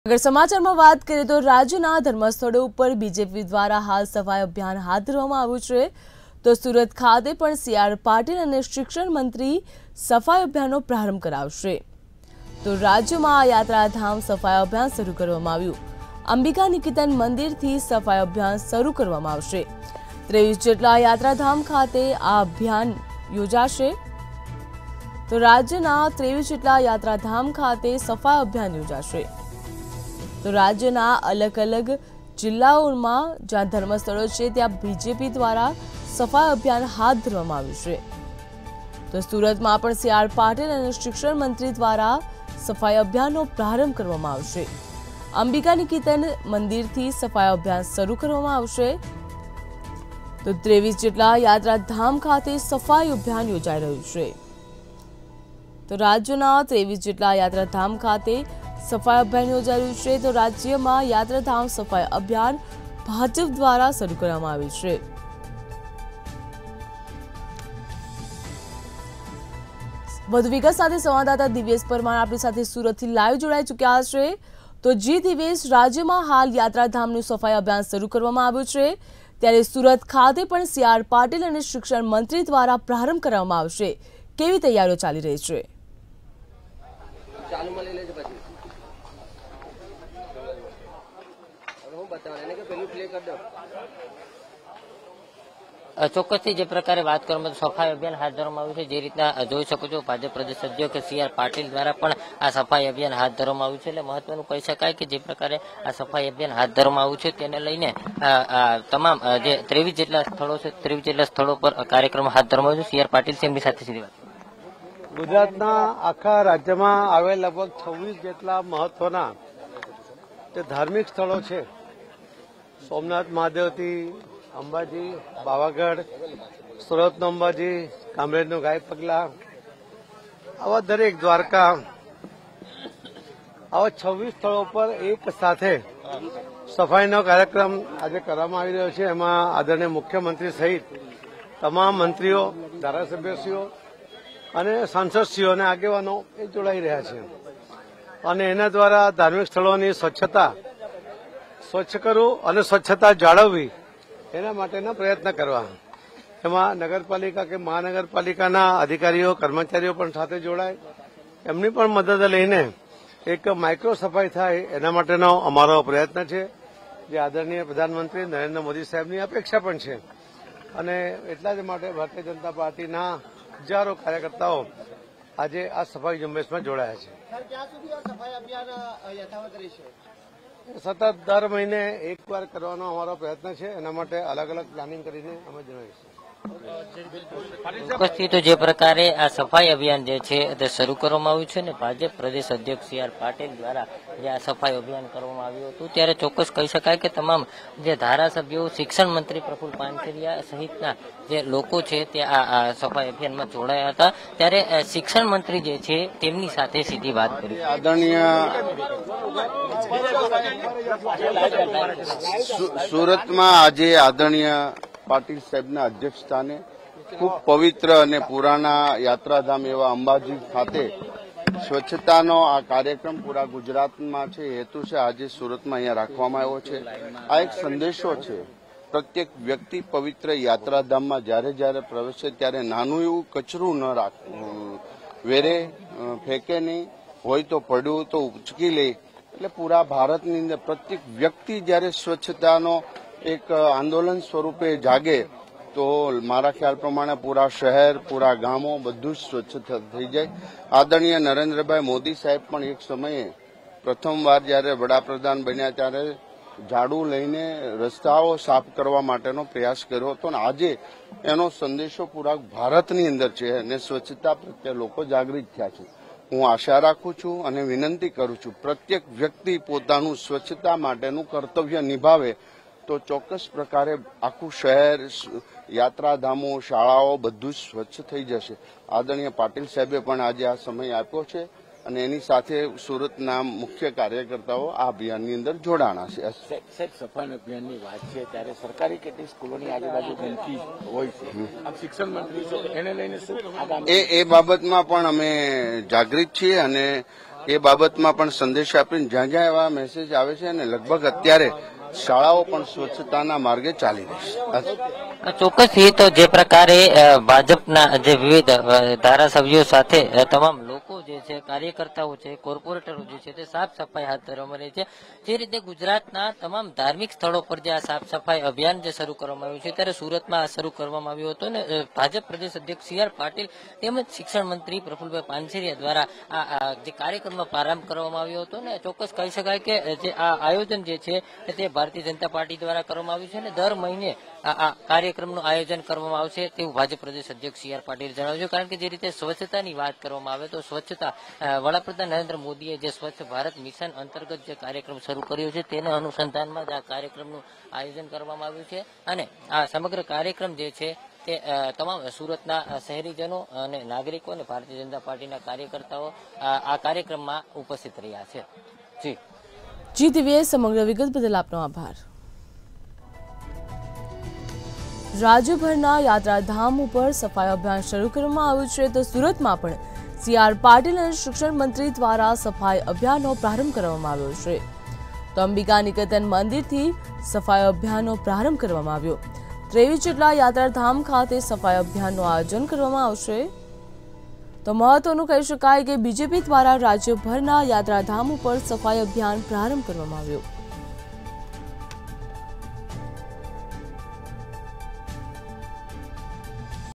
अगर समाचार में बात करें तो राज्यना धर्मस्थलों पर बीजेपी द्वारा हाल सफाई अभियान हाथ धरवामां आव्युं छे। तो सूरत खाते पण सीआर पाटील अने शिक्षण मंत्री सफाई अभियाननो प्रारंभ करावशे। तो राज्य में यात्राधाम सफाई अभियान शुरू करवामां आव्युं। अंबिका निकेतन मंदिर थी सफाई अभियान शुरू करवामां आवशे। 23 जेटला यात्राधाम खाते आ अभियान योजाशे। तो राज्यना 23 जेटला यात्राधाम खाते सफाई अभियान योजाशे। तो राज्यना अलग अलग जिल्लाओं में ज्यां धर्मस्थलों है त्यां बीजेपी द्वारा सफाई अभियान हाथ धरवामां आव्युं छे। तो सूरत में पण सीआर पाटील अने शिक्षण मंत्री द्वारा सफाई अभियाननो प्रारंभ करवामां आवशे। अंबिका निकेतन मंदिर थी सफाई अभियान शुरू करवामां आवशे। तो 23 जेटला यात्राधाम खाते सफाई अभियान योजाई रह्युं छे। तो राज्यना 23 जेटला यात्राधाम खाते सफाई अभियान योजाई रह्युं छे। तो राज्य में यात्राधाम सफाई अभियान भाजप द्वारा शुरू करवामां आव्युं छे। વધુ વિગત સાથે સંવાદદાતા દિવ્યેશ પરમાર આપણી સાથે સુરતથી લાઈવ જોડાઈ ચૂક્યા છે। તો જી દિવ્યેશ, રાજ્યમાં હાલ યાત્રાધામનું સફાઈ અભિયાન શરૂ કરવામાં આવ્યું છે, ત્યારે સુરત ખાતે પણ સીઆર પાટીલ અને શિક્ષણ મંત્રી દ્વારા પ્રારંભ કરવામાં આવશે। કેવી તૈયારીઓ ચાલી રહી છે? ચોક્કસથી જે પ્રકારે વાત કરવામાં સફાઈ અભિયાન હાથ ધરવામાં આવ્યું છે, જે રીતના જોઈ શકો છો ભાજપ પ્રદેશ અધ્યક્ષ સીઆર પાટીલ દ્વારા પણ આ સફાઈ અભિયાન હાથ ધરવામાં આવ્યું છે। એટલે મહત્વનું કહી શકાય કે જે પ્રકારે આ સફાઈ અભિયાન હાથ ધરવામાં આવ્યું છે તેને લઈને તમામ જે 23 જેટલા સ્થળો છે 23 જેટલા સ્થળો પર કાર્યક્રમ હાથ ધરવામાં આવ્યો છે। સીઆર પાટીલ તેમની સાથે સીધી વાત। ગુજરાતના આખા રાજ્યમાં આવેલ લગભગ 26 જેટલા મહત્વના જે ધાર્મિક સ્થળો છે, સોમનાથ મહાદેવથી અંબાજી, પાવાગઢ, સુરતનું અંબાજી, કામરેજનું ગાય પગલા, આવા દરેક દ્વારકા, આવા 26 સ્થળો પર એક સાથે સફાઈનો કાર્યક્રમ આજે કરવામાં આવી રહ્યો છે। એમાં આદરણીય મુખ્યમંત્રી સહિત તમામ મંત્રીઓ, ધારાસભ્યશ્રીઓ અને સાંસદશ્રીઓ અને આગેવાનો એ જોડાઈ રહ્યા છે અને એના દ્વારા ધાર્મિક સ્થળોની સ્વચ્છ કરવું અને સ્વચ્છતા જાળવવી એના માટેના પ્રયત્ન કરવા। એમાં નગરપાલિકા કે મહાનગરપાલિકાના અધિકારીઓ, કર્મચારીઓ પણ સાથે જોડાય, એમની પણ મદદ લઈને એક માઇક્રો સફાઈ થાય એના માટેનો અમારો પ્રયત્ન છે, જે આદરણીય પ્રધાનમંત્રી નરેન્દ્ર મોદી સાહેબની અપેક્ષા પણ છે અને એટલા જ માટે ભારતીય જનતા પાર્ટીના હજારો કાર્યકર્તાઓ આજે આ સફાઈ ઝુંબેશમાં જોડાયા છે। સતત દર મહિને એકવાર કરવાનો અમારો પ્રયત્ન છે, એના માટે અલગ અલગ પ્લાનિંગ કરીને અમે જણાવીશું। ચોક્કસથી તો જે પ્રકારે આ સફાઈ અભિયાન જે છે તે શરૂ કરવામાં આવ્યું છે ને ભાજપ પ્રદેશ અધ્યક્ષ સીઆર પાટીલ દ્વારા જે આ સફાઈ અભિયાન કરવામાં આવ્યું હતું, ત્યારે ચોક્કસ કહી શકાય કે તમામ જે ધારાસભ્યો, શિક્ષણ મંત્રી પ્રફુલ પાનસરિયા સહિતના જે લોકો છે તે આ સફાઈ અભિયાનમાં જોડાયા હતા। ત્યારે શિક્ષણ મંત્રી જે છે તેમની સાથે સીધી વાત કરી। આદરણીય સુરતમાં આજે આદરણીય પાટીલ સાહેબના અધ્યક્ષસ્થાને ખૂબ પવિત્ર અને પુરાણા યાત્રાધામ એવા અંબાજી ખાતે સ્વચ્છતાનો આ કાર્યક્રમ પૂરા ગુજરાતમાં છે, હેતુ છે આજે સુરતમાં અહીંયા રાખવામાં આવ્યો છે। આ એક સંદેશો છે, પ્રત્યેક વ્યક્તિ પવિત્ર યાત્રાધામમાં જ્યારે જ્યારે પ્રવેશે ત્યારે નાનું એવું કચરું ન રાખવું, વેરે ફેંકે નહીં, હોય તો પડ્યું તો ઉચકી લે। એટલે પૂરા ભારતની અંદર પ્રત્યેક વ્યક્તિ જ્યારે સ્વચ્છતાનો એક આંદોલન સ્વરૂપે જાગે તો મારા ખ્યાલ પ્રમાણે પૂરા શહેર, પૂરા ગામો બધું જ સ્વચ્છ થઈ જાય। આદરણીય નરેન્દ્રભાઈ મોદી સાહેબ પણ એક સમયે પ્રથમવાર જ્યારે વડાપ્રધાન બન્યા ત્યારે ઝાડુ લઈને રસ્તાઓ સાફ કરવા માટેનો પ્રયાસ કર્યો હતો અને આજે એનો સંદેશો પૂરા ભારતની અંદર છે અને સ્વચ્છતા પ્રત્યે લોકો જાગૃત થયા છે। હું આશા રાખું છું અને વિનંતી કરું છું પ્રત્યેક વ્યક્તિ પોતાનું સ્વચ્છતા માટેનું કર્તવ્ય નિભાવે તો ચોક્કસ પ્રકારે આખું શહેર, યાત્રાધામો, શાળાઓ બધું જ સ્વચ્છ થઈ જશે। આદરણીય પાટીલ સાહેબે પણ આજે આ સમય આપ્યો છે અને એની સાથે સુરતના મુખ્ય કાર્યકર્તાઓ આ અભિયાનની અંદર જોડાણા છે। સાહેબ, સફાઈ અભિયાનની વાત છે ત્યારે સરકારી કેટલીક સ્કૂલોની આજુબાજુ ગંદકી હોય છે, આપ શિક્ષણ મંત્રી છો, એને લઈને શું એ બાબતમાં પણ અમે જાગૃત છીએ અને એ બાબતમાં પણ સંદેશ આપીને જ્યાં જ્યાં એવા મેસેજ આવે છે અને લગભગ અત્યારે શાળાઓ પણ સ્વચ્છતાના માર્ગે ચાલી રહી છે। ચોક્કસ એ તો જે પ્રકારે ભાજપના જે વિવિધ ધારાસભ્યો સાથે તમામ લોકો જે છે, કાર્યકર્તાઓ છે, કોર્પોરેટરો જે છે તે સાફ સફાઈ હાથ ધરવામાં રહી છે। જે રીતે ગુજરાતના તમામ ધાર્મિક સ્થળો પર જે આ સાફ સફાઈ અભિયાન જે શરૂ કરવામાં આવ્યું છે, ત્યારે સુરતમાં આ શરૂ કરવામાં આવ્યું હતું અને ભાજપ પ્રદેશ અધ્યક્ષ સી આર પાટીલ તેમજ શિક્ષણ મંત્રી પ્રફુલભાઈ પાનસેરિયા દ્વારા આ જે કાર્યક્રમનો પ્રારંભ કરવામાં આવ્યો હતો ને ચોક્કસ કહી શકાય કે જે આ આયોજન જે છે તે ભારતીય જનતા પાર્ટી દ્વારા કરવામાં આવ્યું છે અને દર મહિને આ કાર્યક્રમનું આયોજન કરવામાં આવશે તેવું ભાજપ પ્રદેશ અધ્યક્ષ સી આર પાટીલ જણાવ્યું છે। કારણ કે જે રીતે સ્વચ્છતાની વાત કરવામાં આવે તો સ્વચ્છતા વડાપ્રધાન નરેન્દ્ર મોદીએ જે સ્વચ્છ ભારત મિશન અંતર્ગત જે કાર્યક્રમ શરૂ કર્યો છે તેના અનુસંધાનમાં જ આ કાર્યક્રમનું આયોજન કરવામાં આવ્યું છે અને આ સમગ્ર કાર્યક્રમ જે છે તે તમામ સુરતના શહેરીજનો અને નાગરિકો અને ભારતીય જનતા પાર્ટીના કાર્યકર્તાઓ આ કાર્યક્રમમાં ઉપસ્થિત રહ્યા છે। જી દિવ્ય, સમગ્ર વિગત બદલ આપનો આભાર। રાજ્યભરના યાત્રાધામ ઉપર સફાઈ અભિયાન શરૂ કરવામાં આવ્યું છે તો સુરતમાં પણ સી આર પાટીલ અને શિક્ષણ મંત્રી દ્વારા સફાઈ અભિયાનનો પ્રારંભ કરવામાં આવ્યો છે। તો અંબિકા નિકેતન મંદિરથી સફાઈ અભિયાનનો પ્રારંભ કરવામાં આવ્યો। 23 જેટલા યાત્રાધામ ખાતે સફાઈ અભિયાનનું આયોજન કરવામાં આવશે। તો મહત્વનું કહી શકાય કે બીજેપી દ્વારા રાજ્યભરના યાત્રાધામ ઉપર સફાઈ અભિયાન પ્રારંભ કરવામાં આવ્યું।